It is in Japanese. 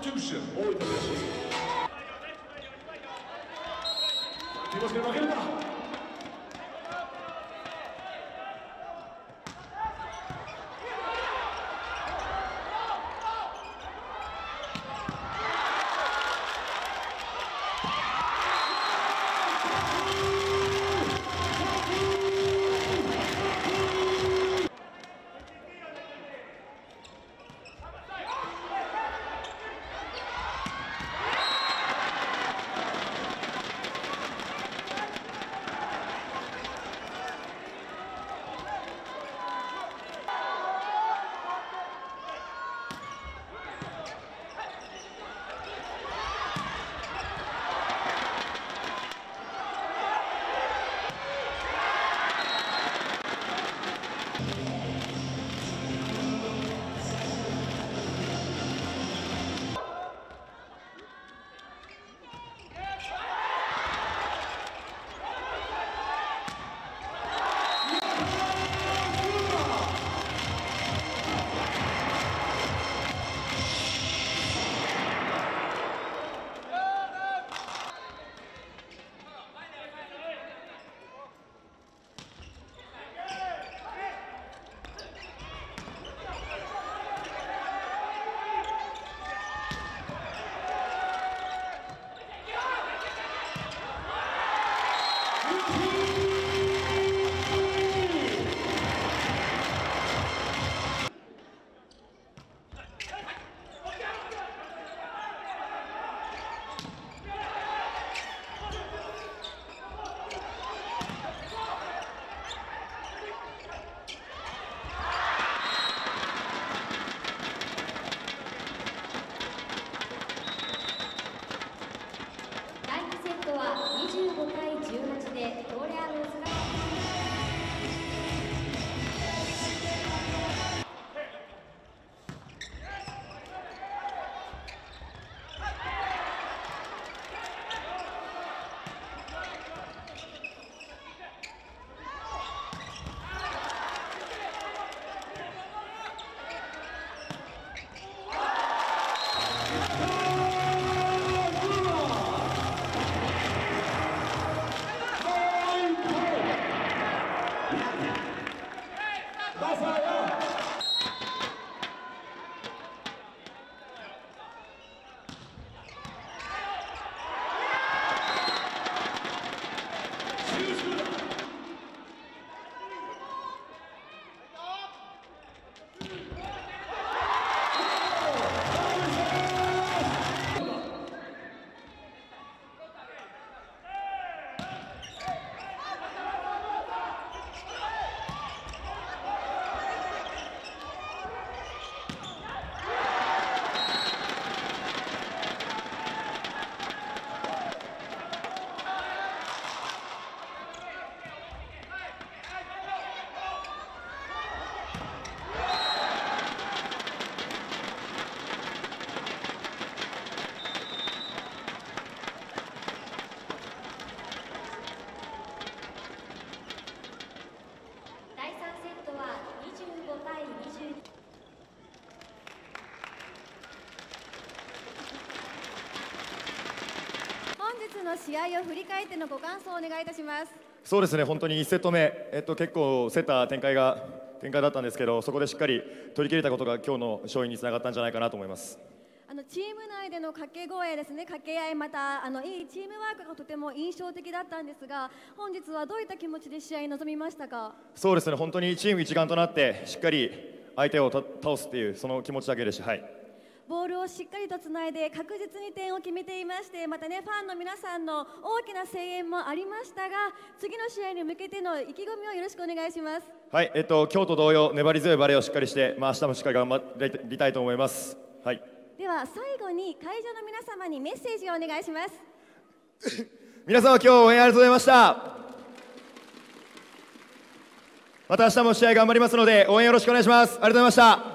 Constitution. Oi, também. Temos que levar. 本日の試合を振り返ってのご感想をお願いいたします。 そうですね、本当に1セット目、結構競った展開だったんですけど、そこでしっかり取り切れたことが今日の勝因につながったんじゃないかなと思います。 チーム内での掛け声ですね、掛け合い、またいいチームワークがとても印象的だったんですが、本日はどういった気持ちで試合に臨みましたか？ そうですね、本当にチーム一丸となってしっかり相手を倒すっていうその気持ちだけでした。はい。 ボールをしっかりとつないで確実に点を決めていまして、またね、ファンの皆さんの大きな声援もありましたが、次の試合に向けての意気込みをよろしくお願いします。 はい、今日と同様粘り強いバレーをしっかりして、明日もしっかり頑張りたいと思います。はい。 では最後に会場の皆様にメッセージをお願いします。 皆様今日応援ありがとうございました。また明日も試合頑張りますので応援よろしくお願いします。ありがとうございました。